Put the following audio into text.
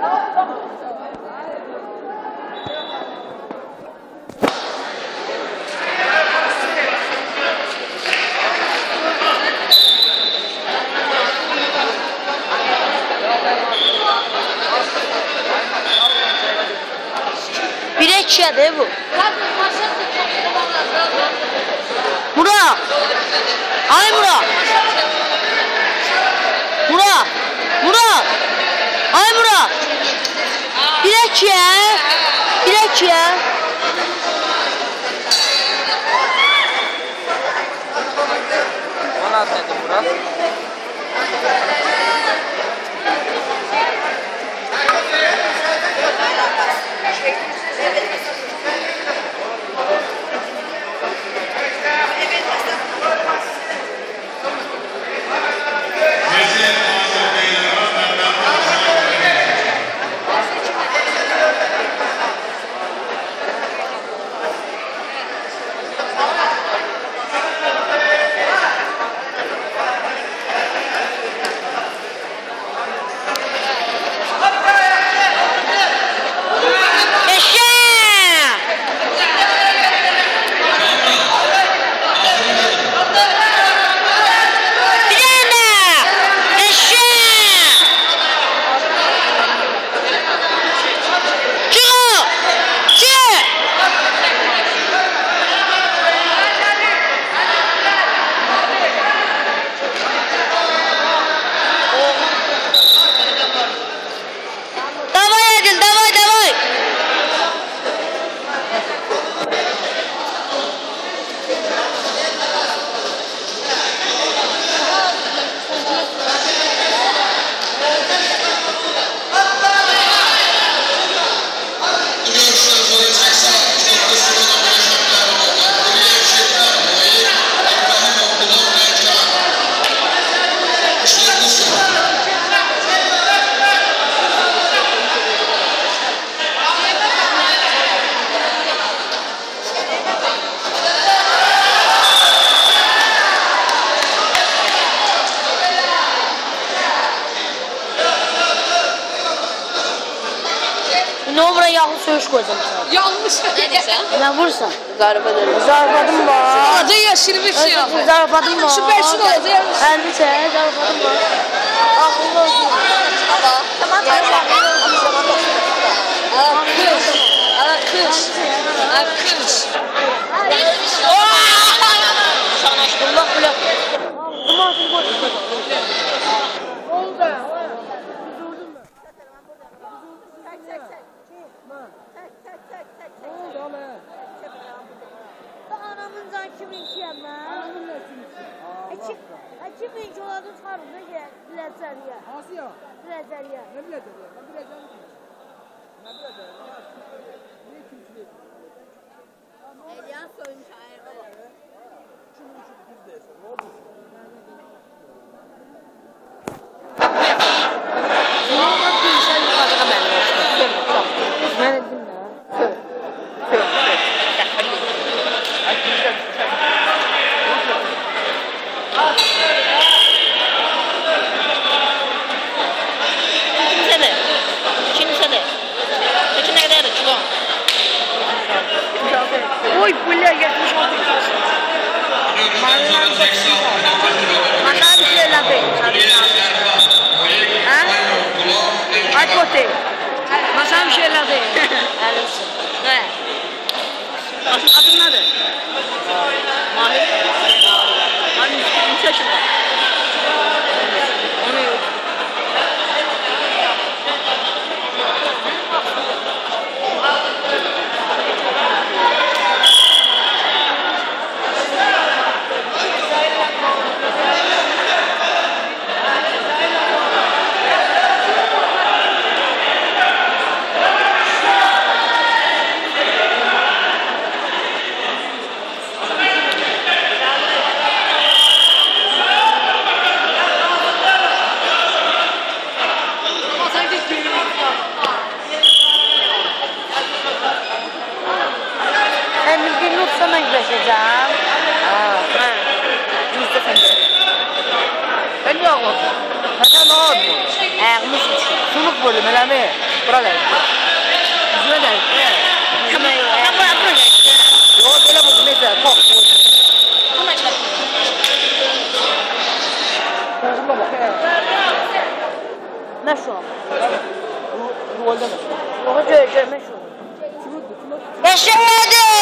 İkiye bu. Murat. Ay Murat. Murat. Murat. Ay Murat. Bir ikiye. Bir ikiye. Bana atladı Murat. Nomra yağlı söğüş koyacağım sana. Yanlış. Ne vursan? Zarfadım. Zarfadım var. Adı yaşırmış ya. Zarfadım var. Süpersin oldu ya. Elbise zarfadım var. Akıllı olsun. Tamam. Akış. Akış. Allah bile. Dumansın koy. Anamın can kimin kiyem ben? Kimin ki oladı çıkarım ne ki? Bilezeriye. Nasıl ya? Bilezeriye. Ne bileceğim? Ne bileceğim? Ne bileceğim? Niye kimsili? Elyan soymuş ayırma var. Kimin için bizdeyse? Ne oldu? Muhammed Gülşen yukarıda ben olsun. Ben dedim ya. Oy pulla geçmiş oldu. Bana bir şey lazım. Ha? Aç kote. Bana bir şey lazım. Ne? Adın nedir? Mahir. Hani ne yaşında? Onu yok. Ben de ağladım. Ayağımı suçlu. Suluk bölüm, eləmi? Bura gəl. Üzünə gəl. Kamera yok. Ya bura gel. Yox, belə bu mesela top. Buna gel. Buna bax. Nə şu an? Rolda mı? Yox, görmə şu. Başlamadı.